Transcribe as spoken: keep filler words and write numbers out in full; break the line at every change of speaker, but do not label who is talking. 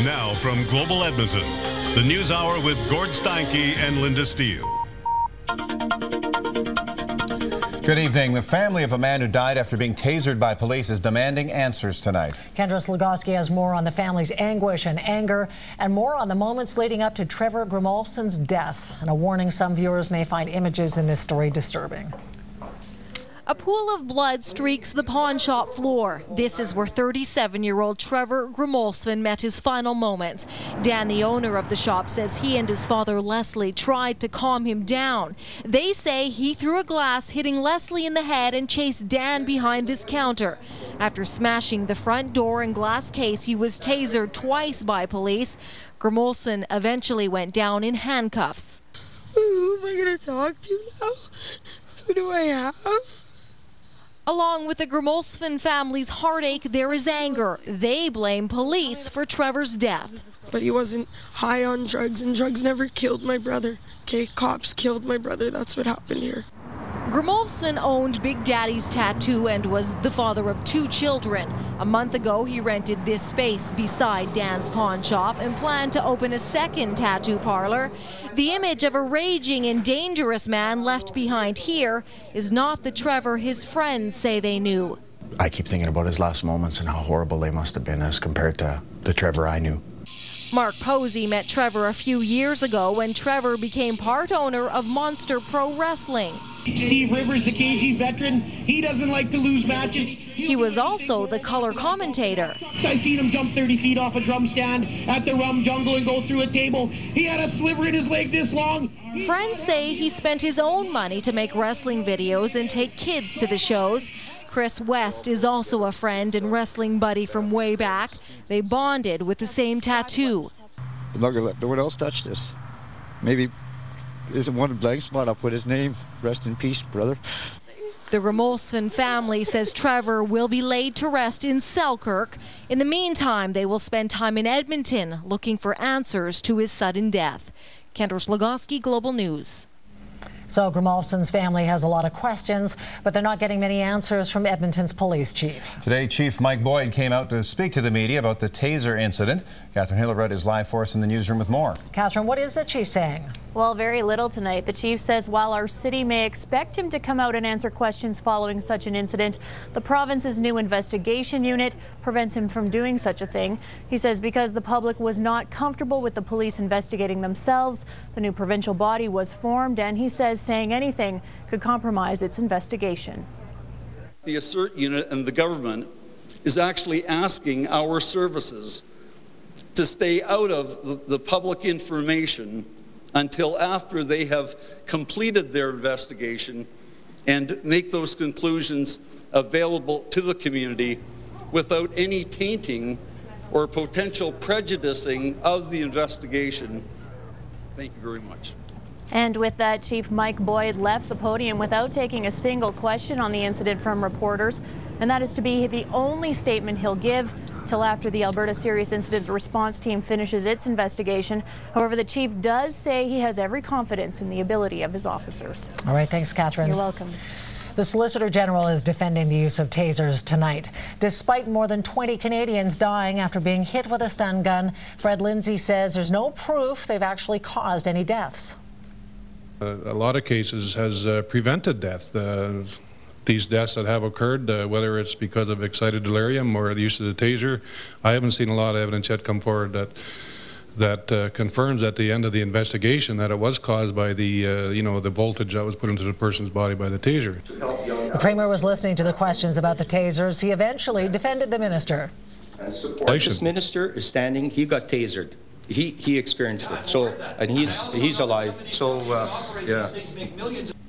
Now from Global Edmonton, the News Hour with Gord Steinke and Linda Steele.
Good evening. The family of a man who died after being tasered by police is demanding answers tonight. Kendra Slugoski has more on the family's anguish and anger, and more on the moments leading up to Trevor Grimolson's death. And a warning, some viewers may find images in this story disturbing.
A pool of blood streaks the pawn shop floor. This is where thirty-seven-year-old Trevor Grimolson met his final moments. Dan, the owner of the shop, says he and his father Leslie tried to calm him down. They say he threw a glass, hitting Leslie in the head, and chased Dan behind this counter. After smashing the front door and glass case, he was tasered twice by police. Grimolson eventually went down in handcuffs.
Who am I going to talk to now? Who do I have?
Along with the Grimolson family's heartache, there is anger. They blame police for Trevor's death.
But he wasn't high on drugs, and drugs never killed my brother. Okay, cops killed my brother. That's what happened here.
Grimolson owned Big Daddy's Tattoo and was the father of two children. A month ago, he rented this space beside Dan's pawn shop and planned to open a second tattoo parlor. The image of a raging and dangerous man left behind here is not the Trevor his friends say they knew.
I keep thinking about his last moments and how horrible they must have been as compared to the Trevor I knew.
Mark Posey met Trevor a few years ago when Trevor became part owner of Monster Pro Wrestling.
Steve Rivers, the K G veteran, he doesn't like to lose matches.
He was also the color commentator.
I seen him jump thirty feet off a drum stand at the Rum Jungle and go through a table. He had a sliver in his leg this long.
Friends say he spent his own money to make wrestling videos and take kids to the shows. Chris West is also a friend and wrestling buddy from way back. They bonded with the same tattoo.
I'm not gonna let no one else touch this. Maybe there's one blank spot, I'll put his name. Rest in peace, brother.
The Grimolson family says Trevor will be laid to rest in Selkirk. In the meantime, they will spend time in Edmonton looking for answers to his sudden death. Kendra Slugoski, Global News.
So Grimolson's family has a lot of questions, but they're not getting many answers from Edmonton's police chief.
Today, Chief Mike Boyd came out to speak to the media about the taser incident. Catherine Hillerud is live for us in the newsroom with more.
Catherine, what is the chief saying?
Well, very little tonight. The chief says while our city may expect him to come out and answer questions following such an incident, the province's new investigation unit prevents him from doing such a thing. He says because the public was not comfortable with the police investigating themselves, the new provincial body was formed, and he says saying anything could compromise its investigation.
The ASSERT unit and the government is actually asking our services to stay out of the, the public information until after they have completed their investigation and make those conclusions available to the community without any tainting or potential prejudicing of the investigation. Thank you very much.
And with that, Chief Mike Boyd left the podium without taking a single question on the incident from reporters, and that is to be the only statement he'll give till after the Alberta Serious Incident Response Team finishes its investigation. However, the chief does say he has every confidence in the ability of his officers.
All right, thanks, Catherine.
You're welcome.
The Solicitor General is defending the use of tasers tonight. Despite more than twenty Canadians dying after being hit with a stun gun, Fred Lindsay says there's no proof they've actually caused any deaths.
Uh, a lot of cases has uh, prevented death. Uh, these deaths that have occurred, uh, whether it's because of excited delirium or the use of the taser, I haven't seen a lot of evidence yet come forward that that uh, confirms at the end of the investigation that it was caused by the, uh, you know, the voltage that was put into the person's body by the taser.
The Premier was listening to the questions about the tasers. He eventually defended the minister.
This minister is standing. He got tasered. He he experienced it. So and he's he's alive. So uh, yeah.